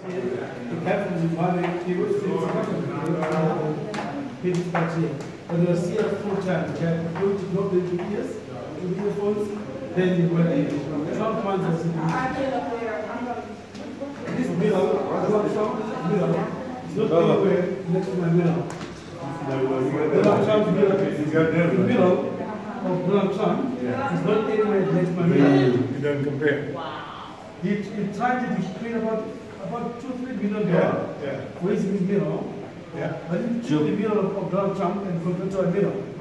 It happened in Mali, he was in his party. But he was here full time. He had to go to the years, to the phones, then he went in. 12 months as this mirror, Donald Trump, mirror, it's not anywhere next to my mirror. Donald Trump's mirror, the mirror of Donald Trump is not anywhere next to my mirror. You don't compare. Wow. He tried to create about $2-3 billion Yeah. with his mirror. Yeah. But he took the mirror of Donald Trump and converted to a mirror.